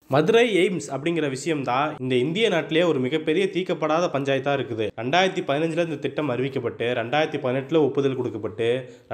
Madurai AIIMS அப்படிங்கிற விஷயம் தான் இந்த இந்திய நாட்டிலேயே ஒரு மிகப்பெரிய தீர்க்கப்படாத பஞ்சாயத்தா இருக்குது. 2015 இந்த திட்டம் அறிவிக்கப்பட்டு 2018 ஒப்புதல் கொடுக்கப்பட்டு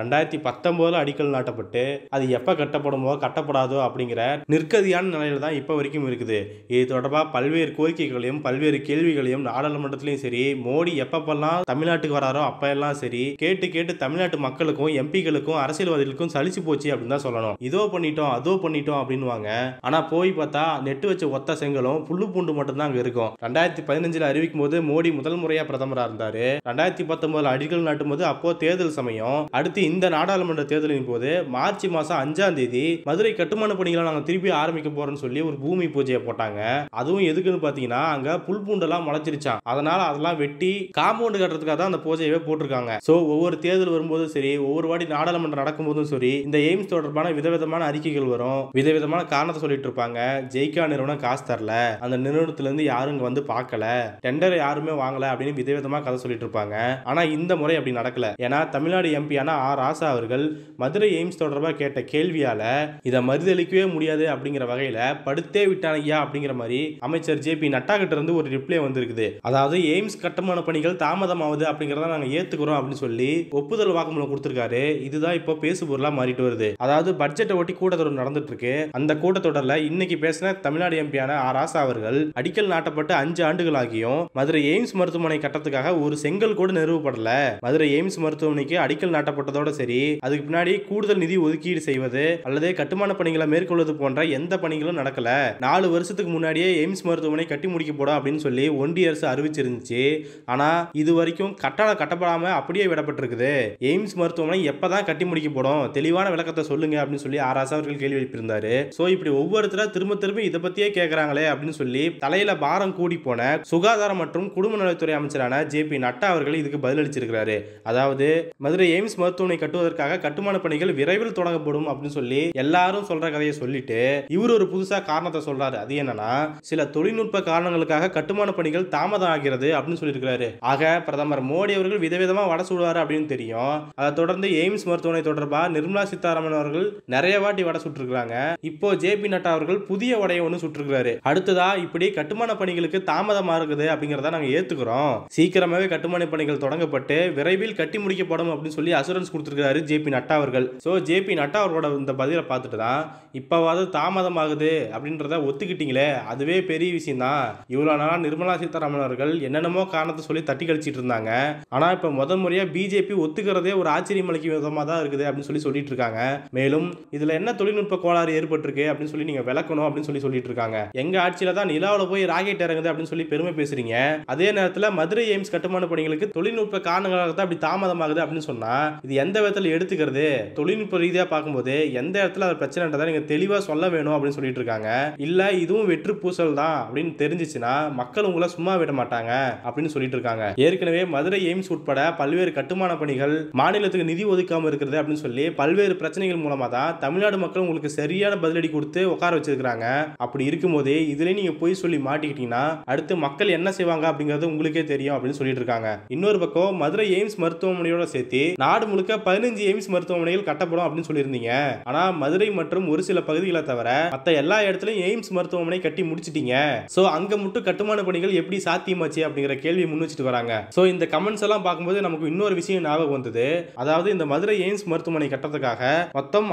2019 அடிக்கல் நாட்டப்பட்டு அது எப்ப கட்டப்படுமோ கட்டப்படாதோ அப்படிங்கிற நிற்கதியான நிலையில தான் இப்ப வரைக்கும் இருக்குது. இது தொடர்பாக பல்வேறு கோரிக்கைகளையும் பல்வேறு கேள்விகளையும் நாடாளுமன்றத்திலையும் சரி, மோடி எப்பப்பெல்லாம் தமிழ்நாட்டுக்கு வராரோ அப்ப எல்லாம் சரி கேட்டு கேட்டு தமிழ்நாட்டு மக்களுக்கும் எம்பிக்களுக்கும் அரசியல்வாதிகளுக்கும் சலிச்சு போச்சு அப்படின்னு தான் சொல்லணும். இதோ பண்ணிட்டோம் அதோ பண்ணிட்டோம் அப்படின்வாங்க. ஆனா போய் பார்த்தா நெட்டு வச்ச ஒத்த செங்கலும் புல்லு பூண்டு மட்டும் தான் அங்க இருக்கும். 2015 அறிவிக்கும் போது மோடி முதல் முறையா பிரதமரா இருந்தாரு. 2019 அடிக்கல் நாட்டும் போது அப்போ தேர்தல் சமயம். அடுத்து இந்த நாடாளுமன்ற தேர்தலின் போது மார்ச் மாசம் 5ஆம் தேதி மதுரை கட்டுமான பணிகளை நாங்க திருப்பி ஆரம்பிக்க போறோம்னு சொல்லி ஒரு பூமி பூஜையை போட்டாங்க. அதுவும் எதுக்குன்னு பாத்தீங்கன்னா அங்க புல் பூண்டெல்லாம் முளைச்சிருச்சான். அதனால அதெல்லாம் வெட்டி காம்பவுண்ட் கட்டுறதுக்காக தான் அந்த பூஜையவே போட்டிருக்காங்க. சோ ஒவ்வொரு தேர்தல் வரும்போதும் சரி, ஒவ்வொரு வாட்டி நாடாளுமன்றம் நடக்கும் போதும் சரி, இந்த எய்ம்ஸ் தொடர்பான விதவிதமான அறிக்கைகள் வரும். விதவிதமான காரணத்தை சொல்லிட்டு இருப்பாங்க. ஜெய்கா நிறுவனம் காசு தரல, அந்த நிறுவனத்துல இருந்து யாரும் இங்க வந்து பார்க்கல, டெண்டர் யாருமே வாங்கல அப்படின்னு விதவிதமா கதை சொல்லிட்டு இருப்பாங்க. ஆனா இந்த முறை அப்படி நடக்கல. ஏன்னா தமிழ்நாடு எம்பியான ஆர் ராசா அவர்கள் மதுரை எய்ம்ஸ் தொடர்பாக கேட்ட கேள்வியால இதை மறுதளிக்கவே முடியாது அப்படிங்கிற வகையில படுத்தே விட்டானையா அப்படிங்கிற மாதிரி அமைச்சர் ஜே பி நட்டா கிட்ட இருந்து ஒரு ரிப்ளை வந்திருக்குது. அதாவது எய்ம்ஸ் கட்டுமான பணிகள் தாமதமாகுது அப்படிங்கறத நாங்க ஏத்துக்கிறோம் அப்படின்னு சொல்லி ஒப்புதல் வாக்குமூலம் கொடுத்திருக்காரு. இதுதான் இப்போ பேசு பொருளா மாறிட்டு வருது. அதாவது பட்ஜெட்டை ஒட்டி கூட்டத்தொடர் நடந்துட்டு இருக்கு. அந்த கூட்டத்தொடர்ல இன்னைக்கு பேசின தமிழ்நாடு எம்பியான ஆர் ராசா அவர்கள் அடிக்கல் நாட்டப்பட்ட 5 ஆண்டுகள் ஆகியும் மதுரை எய்ம்ஸ் மருத்துவமனை கட்டத்துக்காக ஒரு செங்கல் கூட நிறுவப்படல. மதுரை எய்ம்ஸ் மருத்துவமனைக்கு அடிக்கல் நாட்டப்பட்டதோட சரி, அதுக்கு பின்னாடி கூடுதல் நிதி ஒதுக்கீடு செய்வது அல்லது கட்டுமான பணிகளை மேற்கொள்வது போன்ற எந்த பணிகளும் நடக்கல. 4 வருஷத்துக்கு முன்னாடியே எய்ம்ஸ் மருத்துவமனை கட்டி முடிக்க போடும் அப்படின்னு சொல்லி ஒன்றிய அரசு அறிவிச்சிருந்துச்சு. ஆனா இது வரைக்கும் கட்டடம் கட்டப்படாம அப்படியே விடப்பட்டிருக்குது. எய்ம்ஸ் மருத்துவமனை எப்பதான் கட்டி முடிக்க போடும், தெளிவான விளக்கத்தை சொல்லுங்க அப்படின்னு சொல்லி ஆர் ராசா அவர்கள் கேள்வி எழுப்பியிருந்தாரு. சோ இப்படி ஒவ்வொருத்தர திரும்ப திரும்ப இதை பத்தியே கேட்கறாங்களே அப்படின்னு சொல்லி தலையில பாரம் கூடி போன சுகாதாரம் மற்றும் குடும்ப நலத்துறை அமைச்சரான ஜே பி நட்டா அவர்கள் இதுக்கு பதிலளிச்சிருக்கிறாரு. அதாவது மதுரை எய்ம்ஸ் மருத்துவமனை கட்டுவதற்காக கட்டுமான பணிகள் விரைவில் தொடங்கப்படும் அப்படின்னு சொல்லி எல்லாரும் சொல்ற கதையை சொல்லிட்டு இவர் ஒரு புதுசா காரணத்தை சொல்றாரு. அது என்னன்னா, சில தொழில்நுட்ப காரணங்களுக்காக கட்டுமான பணிகள் தாமதம் ஆகிறது அப்படின்னு சொல்லியிருக்கிறாரு. ஆக பிரதமர் மோடி அவர்கள் விதவிதமா வட சுடுவாரு அப்படின்னு தெரியும். அதை தொடர்ந்து எய்ம்ஸ் மருத்துவமனை தொடர்பாக நிர்மலா சீதாராமன் அவர்கள் நிறைய வாட்டி வட சுட்டிருக்காங்க. இப்போ ஜே பி நட்டா அவர்கள் புதிய வடையை ஒன்று சுட்டிருக்கிறாரு. அடுத்ததா இப்படி கட்டுமான பணிகளுக்கு தாமதமா இருக்குது அப்படிங்கறத நாங்க ஏத்துக்கிறோம். சீக்கிரமாவே கட்டுமான பணிகள் தொடங்கப்பட்டு விரைவில் கட்டி முடிக்கப்படும் அப்படின்னு சொல்லி அசூரன்ஸ் கொடுத்திருக்காரு ஜே பி நட்டா அவர்கள். சோ ஜே பி நட்டா அவரோட இந்த பதிலை பார்த்துட்டு தான் இப்பவாவது தாமதமாகுது அப்படின்றத ஒத்துக்கிட்டீங்களே, அதுவே பெரிய விஷயம் தான். இவ்வளவு நாளா நிர்மலா சீதாராமன் அவர்கள் என்னென்னமோ காரணத்தை சொல்லி தட்டி கழிச்சிட்டு இருந்தாங்க. ஆனா இப்ப முதல் முறையா பிஜேபி ஒத்துக்கிறதே ஒரு ஆச்சரியம் அளிக்கும் விதமா தான் இருக்குது அப்படின்னு சொல்லிட்டு இருக்காங்க. மேலும் இதுல என்ன தொழில்நுட்ப கோளாறு ஏற்பட்டிருக்கு அப்படின்னு சொல்லி நீங்க விளக்கணும் அப்படின்னு சொல்லிட்டு இருக்காங்க. எங்க ஆட்சியில தான் நிலாவுல போய் ராக்கெட் இறங்குது அப்படின்னு சொல்லி பெருமை பேசுறீங்க. அதே நேரத்தில் மதுரை எய்ம்ஸ் கட்டுமான பணிகளுக்கு தொழில்நுட்ப காரணங்களாக தான் அப்படி தாமதமாகுது அப்படின்னு சொன்னா இது எந்த விதத்தில் எடுத்துக்கிறது? தொழில்நுட்ப ரீதியா பார்க்கும்போது எந்த இடத்துல அது பிரச்சனைன்றதை நீங்க தெளிவா சொல்ல வேணும் அப்படின்னு சொல்லிட்டு இருக்காங்க. இல்ல இதுவும் வெற்று பூசல் தான் அப்படின்னு தெரிஞ்சிச்சுன்னா மக்கள் உங்களை சும்மா விட மாட்டாங்க அப்படின்னு சொல்லிட்டு இருக்காங்க. ஏற்கனவே மதுரை எய்ம்ஸ் உட்பட பல்வேறு கட்டுமான பணிகள் மாநிலத்துக்கு நிதி ஒதுக்காம இருக்கிறது அப்படின்னு சொல்லி பல்வேறு பிரச்சனைகள் மூலமா தான் தமிழ்நாடு மக்கள் உங்களுக்கு சரியான பதிலடி கொடுத்து உட்கார வச்சிருக்காங்க. அப்படி இருக்கும்போதே இதுல நீங்க போய் சொல்லி மாட்டிக்கிட்டீங்கன்னா அடுத்து மக்கள் என்ன செய்வாங்க அப்படிங்கிறது உங்களுக்கே தெரியும் அப்படின்னு சொல்லிட்டு இருக்காங்க. இன்னொரு பக்கம் மதுரை எய்ம்ஸ் மருத்துவமனையோட சேர்த்து நாடு முழுக்க 15 எய்ம்ஸ் மருத்துவமனைகள் கட்டப்படும் அப்படின்னு சொல்லியிருந்தீங்க. ஆனா மதுரை மற்றும் ஒரு சில பகுதிகளை தவிர மற்ற எல்லா இடத்துலயும் எய்ம்ஸ் மருத்துவமனை கட்டி முடிச்சிட்டீங்க. சோ அங்க மட்டும் கட்டுமான பணிகள் எப்படி சாத்தியமாச்சு அப்படிங்கிற கேள்வி முன் வச்சுட்டு வராங்க. சோ இந்த கமெண்ட்ஸ் எல்லாம் பார்க்கும்போது நமக்கு இன்னொரு விஷயம் ஞாபகம் வந்தது. அதாவது இந்த மதுரை எய்ம்ஸ் மருத்துவமனை கட்டத்துக்காக மொத்தம்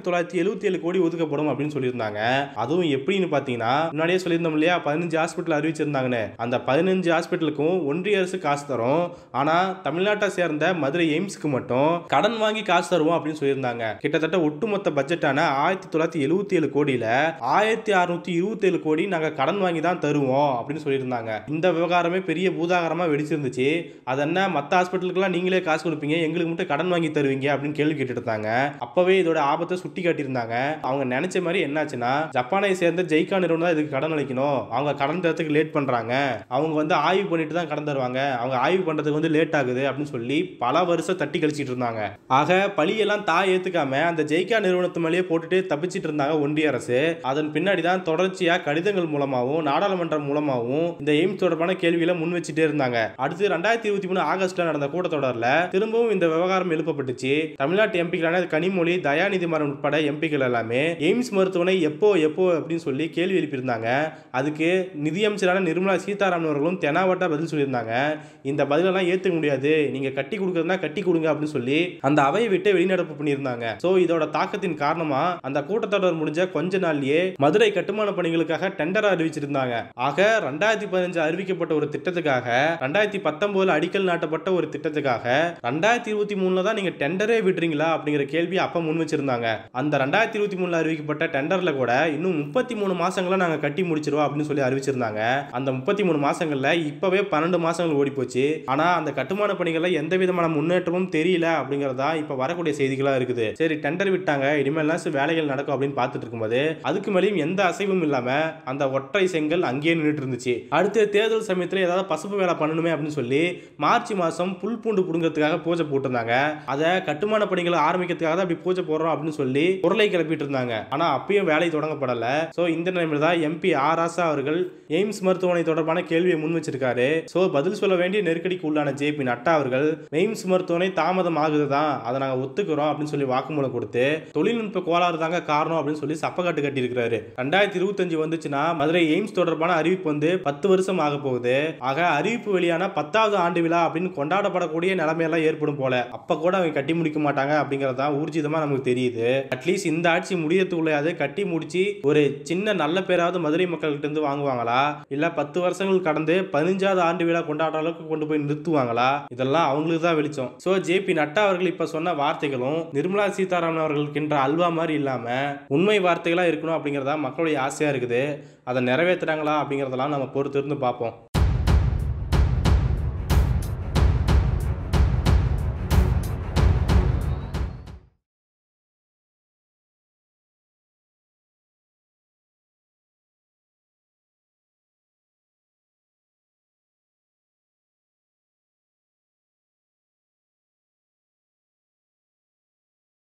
1977 கோடி ஒதுக்கப்படும் அப்படின்னு சொல்லியிருந்தாங்க. அதுவும் எப்படின்னு பாத்தீங்கன்னா முன்னாடியே சொல்லியிருந்தோம் இல்லையா, 15 ஹாஸ்பிட்டல் அறிவிச்சிருந்தாங்கன்னு. அந்த 15 ஹாஸ்பிட்டலுக்கும் ஒன்றிய அரசு காசு தரும். ஆனா தமிழ்நாட்டை சேர்ந்த மதுரை எய்ம்ஸ்க்கு மட்டும் கடன் வாங்கி காசு தருவோம் அப்படின்னு சொல்லியிருந்தாங்க. கிட்டத்தட்ட ஒட்டுமொத்த பட்ஜெட்டான 1977 கோடியில 1627 கோடி நாங்க கடன் வாங்கி தான் தருவோம் அப்படின்னு சொல்லியிருந்தாங்க. இந்த விவகாரமே பெரிய பூதாகரமா வெடிச்சிருந்துச்சு. அது என்ன மத்த ஹாஸ்பிட்டலுக்குலாம் நீங்களே காசு கொடுப்பீங்க, எங்களுக்கு மட்டும் கடன் வாங்கி தருவீங்க அப்படின்னு கேள்வி கேட்டுட்டு இருந்தாங்க. அப்பவே இதோட ஆபத்தை சுட்டி காட்டியிருந்தாங்க. அவங்க நினைச்ச மாதிரி என்னாச்சுன்னா, ஜப்பானை சேர்ந்த ஜெய்கா நிறுவனம் தான் இதுக்கு கடன் அளிக்கணும், அவங்க கடன் தரத்துக்கு லேட் பண்றாங்க, அவங்க வந்து ஆய்வு பண்ணிட்டு தான் கடன் தருவாங்க, அவங்க ஆய்வு பண்றதுக்கு வந்து லேட் ஆகுது அப்படின்னு சொல்லி பல வருஷம் தட்டி கழிச்சிட்டு இருந்தாங்க. ஆக பழியெல்லாம் தாய் ஏத்துக்காம அந்த ஜெய்கா நிறுவனத்து மேலேயே போட்டுட்டு தப்பிச்சிட்டு இருந்தாங்க ஒன்றிய அரசு. அதன் பின்னாடி தான் தொடர்ச்சியா கடிதங்கள் மூலமாகவும் நாடாளுமன்றம் மூலமாகவும் இந்த எய்ம்ஸ் தொடர்பான கேள்விகளை முன் வச்சுட்டே இருந்தாங்க. அடுத்து 2023 ஆகஸ்ட்ல நடந்த கூட்டத்தொடர்ல திரும்பவும் இந்த விவகாரம் எழுப்பப்பட்டுச்சு. தமிழ்நாட்டு எம்பிக்களான கனிமொழி, தயாநிதி மாறன் உட்பட எம்பிக்கள் எல்லாமே எய்ம்ஸ் மருத்துவமனை எப்போ எப்போ அப்படின்னு சொல்லி கேள்வி எழுப்பியிருந்தாங்க. அதுக்கு நிதியமைச்சரான நிர்மலா சீதாராமன் அவர்களும் தெனாவட்டா பதில் சொல்லியிருந்தாங்க. இந்த பதிலெல்லாம் ஏற்றுக்க முடியாது, நீங்க கட்டி கொடுக்கறதுனா கட்டி கொடுங்க அப்படின்னு சொல்லி அந்த அவையை விட்டு வெளிநடப்பு பண்ணியிருந்தாங்க. ஸோ இதோட தாக்கத்தின் காரணமா அந்த கூட்டத்தொடர் முடிஞ்ச கொஞ்ச நாள்லயே மதுரை கட்டுமான பணிகளுக்காக டெண்டர் அறிவிச்சிருந்தாங்க. ஆக 2015 அறிவிக்கப்பட்ட ஒரு திட்டத்துக்காக 2019 அடிக்கல் நாட்டப்பட்ட ஒரு திட்டத்துக்காக 2023 தான் நீங்க டெண்டரே விடுறீங்களா அப்படிங்கிற கேள்வி அப்ப முன் வச்சிருந்தாங்க. அந்த 2023 அறிவிக்கப்பட்ட டெண்டர்ல கூட இன்னும் 33 மாசங்கள நாங்க கட்டி முடிச்சிருவோம் அப்படின்னு சொல்லி அறிவிச்சிருந்தாங்க. அந்த 33 மாசங்கள்ல இப்பவே 12 மாசங்கள் ஓடி போச்சு. ஆனா அந்த கட்டுமான பணிகள்ல எந்த விதமான முன்னேற்றமும் தெரியல அப்படிங்கறதா இப்ப வரக்கூடிய செய்திகளா இருக்குது. சரி, டெண்டர் விட்டாங்க, இனிமேல் வேலைகள் நடக்கும் அப்படின்னு பார்த்துட்டு இருக்கும்போது அதுக்கு மேலேயும் எந்த அசைவும் இல்லாம அந்த ஒற்றை செங்கல் அங்கேயே நின்றுட்டு இருந்துச்சு. அடுத்த தேர்தல் சமயத்தில் ஏதாவது பசுப்பு வேலை பண்ணணுமே அப்படின்னு சொல்லி மார்ச் மாசம் புல் பூண்டு புடுங்கிறதுக்காக பூஜை போட்டிருந்தாங்க. அதை கட்டுமான பணிகளை ஆரம்பிக்கிறதுக்காக தான் அப்படி பூஜை போடுறோம் அப்படின்னு சொல்லி பொருளை கிளப்பிட்டு இருந்தாங்க. ஆனா அப்பயும் வேலை தொடங்கப்படல. சோ இந்த நிலைமையில தான் எம்பி ஆர் ராசா அவர்கள் எய்ம்ஸ் மருத்துவமனை தொடர்பான கேள்வியை முன் வச்சிருக்காரு. சோ பதில் சொல்ல வேண்டிய நெருக்கடிக்கு உள்ளான ஜே.பி. நட்டா அவர்கள் எய்ம்ஸ் மருத்துவமனை தாமதம் ஆகுதுதான், அதை நாங்க ஒத்துக்கிறோம் அப்படின்னு சொல்லி வாக்குமூலம் கொடுத்து தொழில்நுட்ப கோளாறு தாங்க காரணம் அப்படின்னு சொல்லி சப்பக்காட்டு கட்டி இருக்கிறாரு. 2025 வந்துச்சுன்னா மதுரை எய்ம்ஸ் தொடர்பான அறிவிப்பு 10 வருஷம் ஆக போகுது. ஆக அறிவிப்பு வெளியான 10வது ஆண்டு விழா அப்படின்னு கொண்டாடப்படக்கூடிய நிலைமையெல்லாம் ஏற்படும் போல. அப்ப கூட அவங்க கட்டி முடிக்க மாட்டாங்க அப்படிங்கறத ஊர்ஜிதமா நமக்கு தெரியுது. அட்லீஸ்ட் இந்த ஆட்சி முடியறதுக்குள்ளையாவது கட்டி முடிச்சு ஒரு சின்ன நல்ல பேராவது மதுரை மக்கள்கிட்ட இருந்து வாங்குவாங்களா, இல்ல 10 வருஷங்கள் கடந்து 15வது ஆண்டு விழா கொண்டாடுற அளவுக்கு கொண்டு போய் நிறுத்துவாங்களா? இதெல்லாம் அவங்களுக்கு தான் வெளிச்சம். So JP. நட்டா அவர்கள் இப்ப சொன்ன வார்த்தைகளும் நிர்மலா சீதாராமன் அவர்களுக்கின்ற அல்வா மாதிரி இல்லாம உண்மை வார்த்தைகளா இருக்கணும் அப்படிங்கறதா மக்களுடைய ஆசையா இருக்குது. அதை நிறைவேற்றுறாங்களா அப்படிங்கறதெல்லாம் நம்ம பொறுத்து இருந்து பார்ப்போம்.